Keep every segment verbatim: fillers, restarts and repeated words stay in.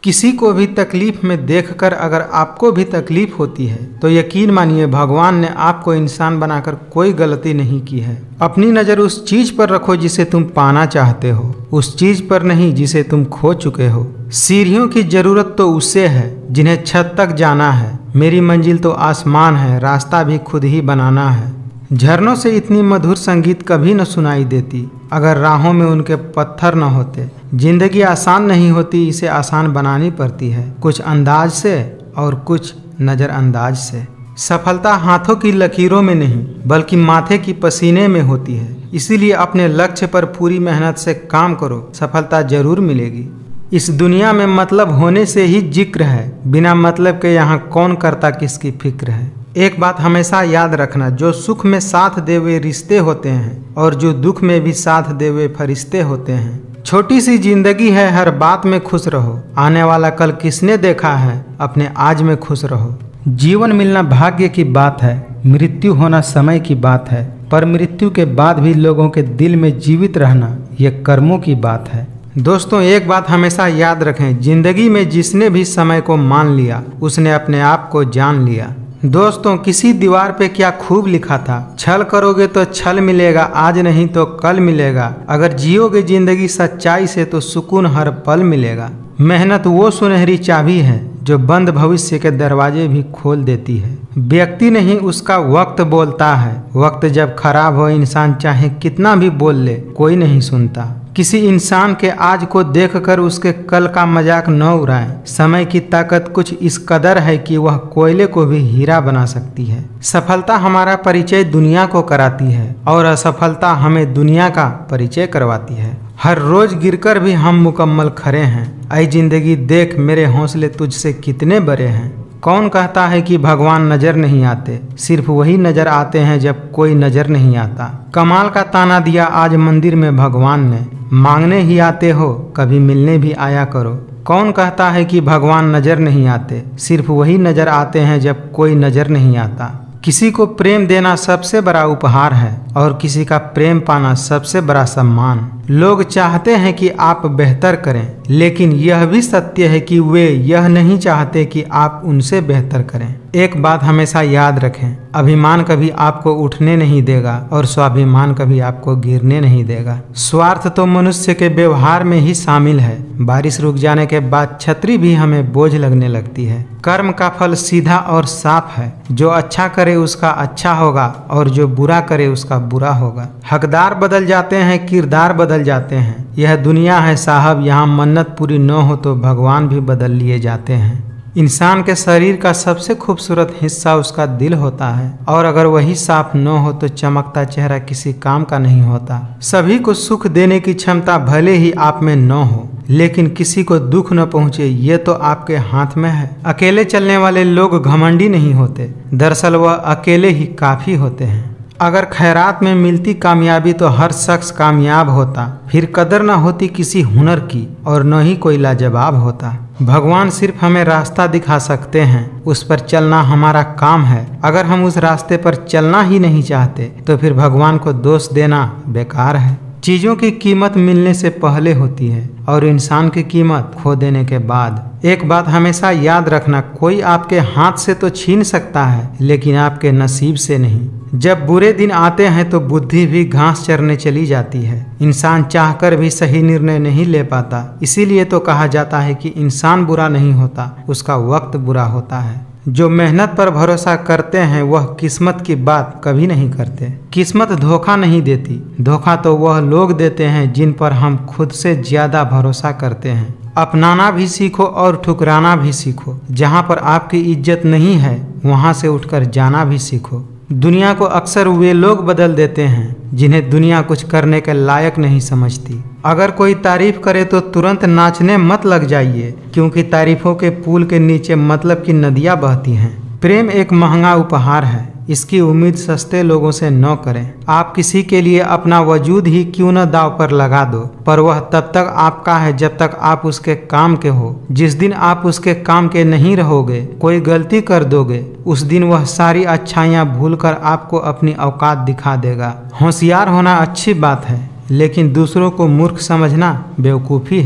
किसी को भी तकलीफ में देखकर अगर आपको भी तकलीफ होती है तो यकीन मानिए भगवान ने आपको इंसान बनाकर कोई गलती नहीं की है। अपनी नज़र उस चीज पर रखो जिसे तुम पाना चाहते हो, उस चीज पर नहीं जिसे तुम खो चुके हो। सीढ़ियों की जरूरत तो उससे है जिन्हें छत तक जाना है। मेरी मंजिल तो आसमान है, रास्ता भी खुद ही बनाना है। झरनों से इतनी मधुर संगीत कभी न सुनाई देती अगर राहों में उनके पत्थर न होते। जिंदगी आसान नहीं होती, इसे आसान बनानी पड़ती है, कुछ अंदाज से और कुछ नज़रअंदाज से। सफलता हाथों की लकीरों में नहीं बल्कि माथे की पसीने में होती है। इसीलिए अपने लक्ष्य पर पूरी मेहनत से काम करो, सफलता जरूर मिलेगी। इस दुनिया में मतलब होने से ही जिक्र है, बिना मतलब के यहाँ कौन करता किसकी फिक्र है। एक बात हमेशा याद रखना, जो सुख में साथ दे वे रिश्ते होते हैं और जो दुख में भी साथ दे वे फरिश्ते होते हैं। छोटी सी जिंदगी है, हर बात में खुश रहो। आने वाला कल किसने देखा है, अपने आज में खुश रहो। जीवन मिलना भाग्य की बात है, मृत्यु होना समय की बात है, पर मृत्यु के बाद भी लोगों के दिल में जीवित रहना यह कर्मों की बात है। दोस्तों, एक बात हमेशा याद रखें, जिंदगी में जिसने भी समय को मान लिया उसने अपने आप को जान लिया। दोस्तों, किसी दीवार पे क्या खूब लिखा था, छल करोगे तो छल मिलेगा, आज नहीं तो कल मिलेगा। अगर जियोगे जिंदगी सच्चाई से तो सुकून हर पल मिलेगा। मेहनत वो सुनहरी चाबी है जो बंद भविष्य के दरवाजे भी खोल देती है। व्यक्ति नहीं उसका वक्त बोलता है, वक्त जब खराब हो इंसान चाहे कितना भी बोल ले कोई नहीं सुनता। किसी इंसान के आज को देखकर उसके कल का मजाक न उड़ाएं। समय की ताकत कुछ इस कदर है कि वह कोयले को भी हीरा बना सकती है। सफलता हमारा परिचय दुनिया को कराती है और असफलता हमें दुनिया का परिचय करवाती है। हर रोज गिरकर भी हम मुकम्मल खड़े हैं। ऐ जिंदगी देख मेरे हौसले तुझसे कितने बड़े हैं। कौन कहता है कि भगवान नजर नहीं आते, सिर्फ वही नजर आते हैं जब कोई नजर नहीं आता। कमाल का ताना दिया आज मंदिर में भगवान ने, मांगने ही आते हो कभी मिलने भी आया करो। कौन कहता है कि भगवान नजर नहीं आते, सिर्फ वही नजर आते हैं जब कोई नजर नहीं आता। किसी को प्रेम देना सबसे बड़ा उपहार है और किसी का प्रेम पाना सबसे बड़ा सम्मान। लोग चाहते हैं कि आप बेहतर करें, लेकिन यह भी सत्य है कि वे यह नहीं चाहते कि आप उनसे बेहतर करें। एक बात हमेशा याद रखें, अभिमान कभी आपको उठने नहीं देगा और स्वाभिमान कभी आपको गिरने नहीं देगा। स्वार्थ तो मनुष्य के व्यवहार में ही शामिल है। बारिश रुक जाने के बाद छतरी भी हमें बोझ लगने लगती है। कर्म का फल सीधा और साफ है, जो अच्छा करे उसका अच्छा होगा और जो बुरा करे उसका बुरा होगा। हकदार बदल जाते हैं, किरदार बदल जाते हैं। यह दुनिया है साहब, यहाँ मन्नत पूरी न हो तो भगवान भी बदल लिए जाते हैं। इंसान के शरीर का सबसे खूबसूरत हिस्सा उसका दिल होता है और अगर वही साफ न हो तो चमकता चेहरा किसी काम का नहीं होता। सभी को सुख देने की क्षमता भले ही आप में न हो, लेकिन किसी को दुख न पहुंचे ये तो आपके हाथ में है। अकेले चलने वाले लोग घमंडी नहीं होते, दरअसल वह अकेले ही काफी होते हैं। अगर खैरात में मिलती कामयाबी तो हर शख्स कामयाब होता, फिर कदर न होती किसी हुनर की और न ही कोई लाजवाब होता। भगवान सिर्फ हमें रास्ता दिखा सकते हैं, उस पर चलना हमारा काम है। अगर हम उस रास्ते पर चलना ही नहीं चाहते तो फिर भगवान को दोष देना बेकार है। चीज़ों की कीमत मिलने से पहले होती है और इंसान की कीमत खो देने के बाद। एक बात हमेशा याद रखना, कोई आपके हाथ से तो छीन सकता है लेकिन आपके नसीब से नहीं। जब बुरे दिन आते हैं तो बुद्धि भी घास चरने चली जाती है। इंसान चाहकर भी सही निर्णय नहीं ले पाता, इसीलिए तो कहा जाता है कि इंसान बुरा नहीं होता, उसका वक्त बुरा होता है। जो मेहनत पर भरोसा करते हैं वह किस्मत की बात कभी नहीं करते। किस्मत धोखा नहीं देती, धोखा तो वह लोग देते हैं जिन पर हम खुद से ज्यादा भरोसा करते हैं। अपनाना भी सीखो और ठुकराना भी सीखो। जहाँ पर आपकी इज्जत नहीं है वहाँ से उठकर जाना भी सीखो। दुनिया को अक्सर वे लोग बदल देते हैं जिन्हें दुनिया कुछ करने के लायक नहीं समझती। अगर कोई तारीफ करे तो तुरंत नाचने मत लग जाइए, क्योंकि तारीफों के पुल के नीचे मतलब की नदियाँ बहती हैं। प्रेम एक महंगा उपहार है, इसकी उम्मीद सस्ते लोगों से न करें। आप किसी के लिए अपना वजूद ही क्यों न दांव पर लगा दो, पर वह तब तक आपका है जब तक आप उसके काम के हो। जिस दिन आप उसके काम के नहीं रहोगे, कोई गलती कर दोगे, उस दिन वह सारी अच्छाइयाँ भूलकर आपको अपनी औकात दिखा देगा। होशियार होना अच्छी बात है, लेकिन दूसरों को मूर्ख समझना बेवकूफ़ी है।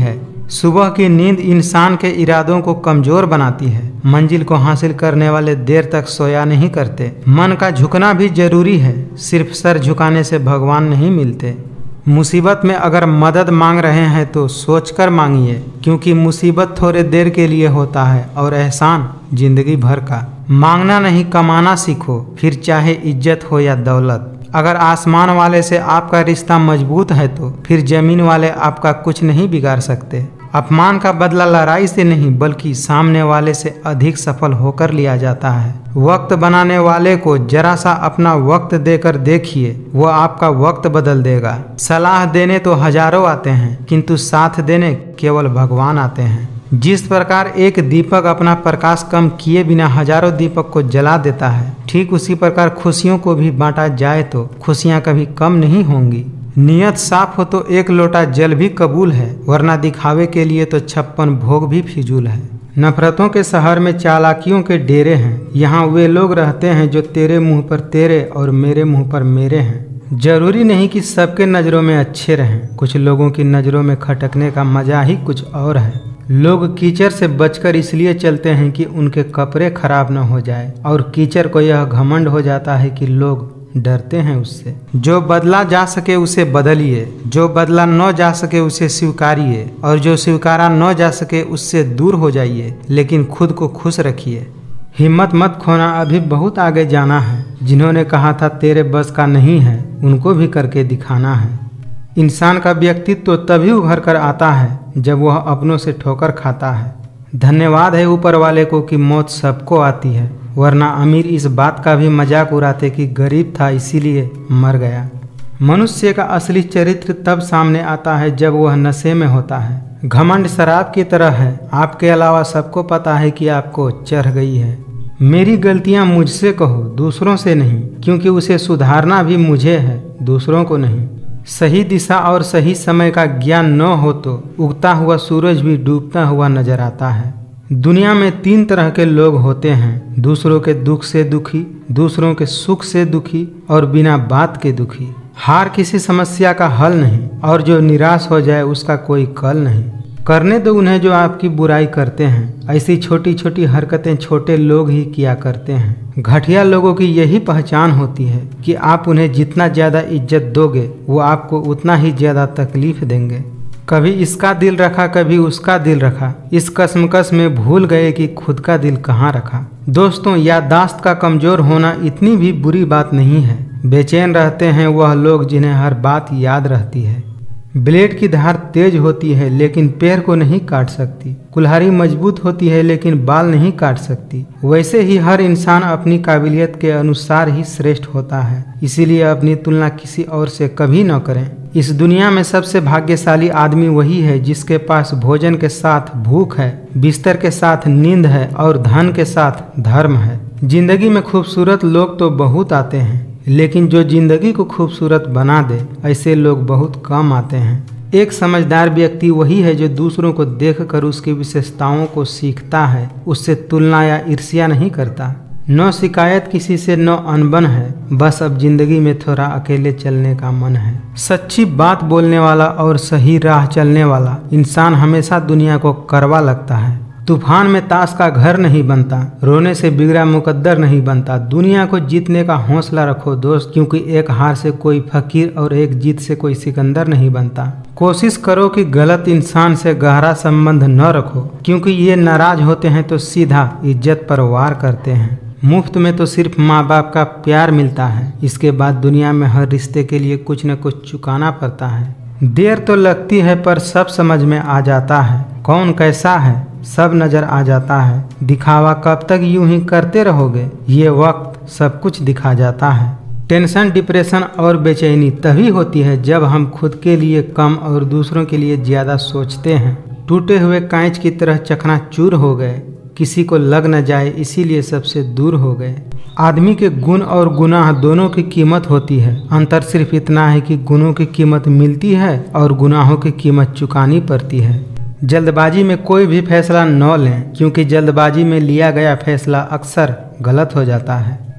सुबह की नींद इंसान के इरादों को कमजोर बनाती है। मंजिल को हासिल करने वाले देर तक सोया नहीं करते। मन का झुकना भी जरूरी है, सिर्फ सर झुकाने से भगवान नहीं मिलते। मुसीबत में अगर मदद मांग रहे हैं तो सोचकर मांगिए, क्योंकि मुसीबत थोड़े देर के लिए होता है और एहसान जिंदगी भर का। मांगना नहीं कमाना सीखो, फिर चाहे इज्जत हो या दौलत। अगर आसमान वाले से आपका रिश्ता मजबूत है तो फिर जमीन वाले आपका कुछ नहीं बिगाड़ सकते। अपमान का बदला लड़ाई से नहीं बल्कि सामने वाले से अधिक सफल होकर लिया जाता है। वक्त बनाने वाले को जरा सा अपना वक्त देकर देखिए, वो आपका वक्त बदल देगा। सलाह देने तो हजारों आते हैं, किंतु साथ देने केवल भगवान आते हैं। जिस प्रकार एक दीपक अपना प्रकाश कम किए बिना हजारों दीपक को जला देता है, ठीक उसी प्रकार खुशियों को भी बांटा जाए तो खुशियां कभी कम नहीं होंगी। नियत साफ हो तो एक लोटा जल भी कबूल है, वरना दिखावे के लिए तो छप्पन भोग भी फिजूल है। नफरतों के शहर में चालाकियों के डेरे हैं। यहाँ वे लोग रहते हैं जो तेरे मुंह पर तेरे और मेरे मुंह पर मेरे हैं। जरूरी नहीं कि सबके नज़रों में अच्छे रहें, कुछ लोगों की नज़रों में खटकने का मजा ही कुछ और है। लोग कीचड़ से बचकर इसलिए चलते हैं कि उनके कपड़े खराब न हो जाए, और कीचड़ को यह घमंड हो जाता है कि लोग डरते हैं उससे। जो बदला जा सके उसे बदलिए, जो बदला न जा सके उसे स्वीकारिए, और जो स्वीकारा न जा सके उससे दूर हो जाइए, लेकिन खुद को खुश रखिए। हिम्मत मत खोना, अभी बहुत आगे जाना है। जिन्होंने कहा था तेरे बस का नहीं है, उनको भी करके दिखाना है। इंसान का व्यक्तित्व तो तभी उभर कर आता है जब वह अपनों से ठोकर खाता है। धन्यवाद है ऊपर वाले को कि मौत सबको आती है, वरना अमीर इस बात का भी मजाक उड़ाते कि गरीब था इसीलिए मर गया। मनुष्य का असली चरित्र तब सामने आता है जब वह नशे में होता है। घमंड शराब की तरह है, आपके अलावा सबको पता है कि आपको चढ़ गई है। मेरी गलतियां मुझसे कहो, दूसरों से नहीं, क्योंकि उसे सुधारना भी मुझे है, दूसरों को नहीं। सही दिशा और सही समय का ज्ञान न हो तो उगता हुआ सूरज भी डूबता हुआ नजर आता है। दुनिया में तीन तरह के लोग होते हैं, दूसरों के दुख से दुखी, दूसरों के सुख से दुखी और बिना बात के दुखी। हार किसी समस्या का हल नहीं, और जो निराश हो जाए उसका कोई कल नहीं। करने दो उन्हें जो आपकी बुराई करते हैं, ऐसी छोटी छोटी हरकतें छोटे लोग ही किया करते हैं। घटिया लोगों की यही पहचान होती है कि आप उन्हें जितना ज़्यादा इज्जत दोगे वो आपको उतना ही ज़्यादा तकलीफ देंगे। कभी इसका दिल रखा, कभी उसका दिल रखा, इस कसमकस में भूल गए कि खुद का दिल कहाँ रखा। दोस्तों, याददाश्त का कमज़ोर होना इतनी भी बुरी बात नहीं है। बेचैन रहते हैं वह लोग जिन्हें हर बात याद रहती है। ब्लेड की धार तेज होती है लेकिन पैर को नहीं काट सकती। कुल्हाड़ी मजबूत होती है लेकिन बाल नहीं काट सकती। वैसे ही हर इंसान अपनी काबिलियत के अनुसार ही श्रेष्ठ होता है, इसीलिए अपनी तुलना किसी और से कभी न करें। इस दुनिया में सबसे भाग्यशाली आदमी वही है जिसके पास भोजन के साथ भूख है, बिस्तर के साथ नींद है और धन के साथ धर्म है। जिंदगी में खूबसूरत लोग तो बहुत आते हैं, लेकिन जो जिंदगी को खूबसूरत बना दे ऐसे लोग बहुत कम आते हैं। एक समझदार व्यक्ति वही है जो दूसरों को देखकर उसकी विशेषताओं को सीखता है, उससे तुलना या ईर्ष्या नहीं करता। न शिकायत किसी से, न अनबन है, बस अब जिंदगी में थोड़ा अकेले चलने का मन है। सच्ची बात बोलने वाला और सही राह चलने वाला इंसान हमेशा दुनिया को कड़वा लगता है। तूफान में ताश का घर नहीं बनता, रोने से बिगड़ा मुकद्दर नहीं बनता। दुनिया को जीतने का हौसला रखो दोस्त, क्योंकि एक हार से कोई फकीर और एक जीत से कोई सिकंदर नहीं बनता। कोशिश करो कि गलत इंसान से गहरा संबंध न रखो, क्योंकि ये नाराज होते हैं तो सीधा इज्जत पर वार करते हैं। मुफ्त में तो सिर्फ माँ बाप का प्यार मिलता है, इसके बाद दुनिया में हर रिश्ते के लिए कुछ न कुछ चुकाना पड़ता है। देर तो लगती है पर सब समझ में आ जाता है, कौन कैसा है सब नज़र आ जाता है। दिखावा कब तक यूं ही करते रहोगे, ये वक्त सब कुछ दिखा जाता है। टेंशन, डिप्रेशन और बेचैनी तभी होती है जब हम खुद के लिए कम और दूसरों के लिए ज़्यादा सोचते हैं। टूटे हुए कांच की तरह चकनाचूर हो गए, किसी को लग न जाए इसीलिए सबसे दूर हो गए। आदमी के गुण और गुनाह दोनों की कीमत होती है, अंतर सिर्फ इतना है कि गुणों की कीमत मिलती है और गुनाहों की कीमत चुकानी पड़ती है। जल्दबाजी में कोई भी फैसला न लें, क्योंकि जल्दबाजी में लिया गया फैसला अक्सर गलत हो जाता है।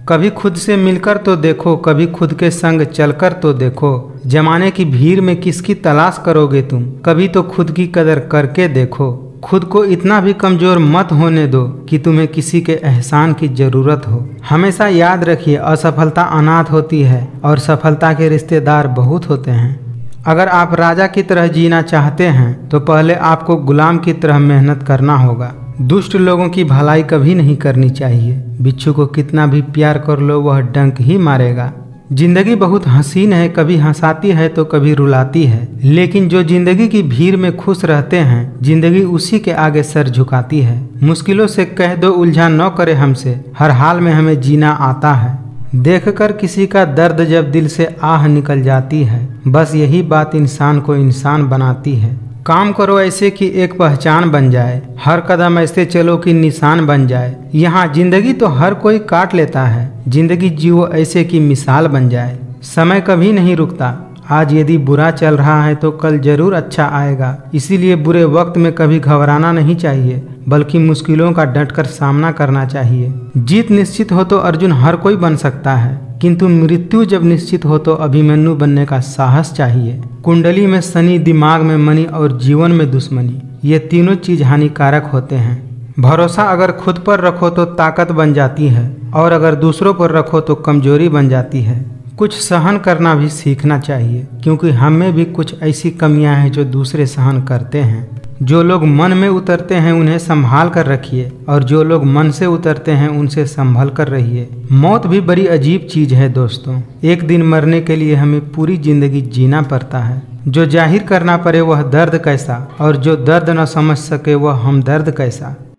कभी खुद से मिलकर तो देखो, कभी खुद के संग चलकर तो देखो। जमाने की भीड़ में किसकी तलाश करोगे तुम, कभी तो खुद की कदर करके देखो। खुद को इतना भी कमजोर मत होने दो कि तुम्हें किसी के एहसान की जरूरत हो। हमेशा याद रखिए, असफलता अनाथ होती है और सफलता के रिश्तेदार बहुत होते हैं। अगर आप राजा की तरह जीना चाहते हैं तो पहले आपको गुलाम की तरह मेहनत करना होगा। दुष्ट लोगों की भलाई कभी नहीं करनी चाहिए। बिच्छू को कितना भी प्यार कर लो, वह डंक ही मारेगा। जिंदगी बहुत हसीन है, कभी हंसाती है तो कभी रुलाती है, लेकिन जो जिंदगी की भीड़ में खुश रहते हैं, जिंदगी उसी के आगे सर झुकाती है। मुश्किलों से कह दो उलझा न करे हमसे, हर हाल में हमें जीना आता है। देखकर किसी का दर्द जब दिल से आह निकल जाती है, बस यही बात इंसान को इंसान बनाती है। काम करो ऐसे कि एक पहचान बन जाए, हर कदम ऐसे चलो कि निशान बन जाए। यहाँ जिंदगी तो हर कोई काट लेता है, जिंदगी जियो ऐसे कि मिसाल बन जाए। समय कभी नहीं रुकता, आज यदि बुरा चल रहा है तो कल जरूर अच्छा आएगा। इसीलिए बुरे वक्त में कभी घबराना नहीं चाहिए, बल्कि मुश्किलों का डटकर सामना करना चाहिए। जीत निश्चित हो तो अर्जुन हर कोई बन सकता है, किंतु मृत्यु जब निश्चित हो तो अभिमन्यु बनने का साहस चाहिए। कुंडली में शनि, दिमाग में मनी और जीवन में दुश्मनी, ये तीनों चीज हानिकारक होते हैं। भरोसा अगर खुद पर रखो तो ताकत बन जाती है, और अगर दूसरों पर रखो तो कमजोरी बन जाती है। कुछ सहन करना भी सीखना चाहिए, क्योंकि हम में भी कुछ ऐसी कमियां हैं जो दूसरे सहन करते हैं। जो लोग मन में उतरते हैं उन्हें संभाल कर रखिए, और जो लोग मन से उतरते हैं उनसे संभल कर रहिए। मौत भी बड़ी अजीब चीज है दोस्तों। एक दिन मरने के लिए हमें पूरी जिंदगी जीना पड़ता है। जो जाहिर करना पड़े वह दर्द कैसा, और जो दर्द न समझ सके वह हमदर्द कैसा।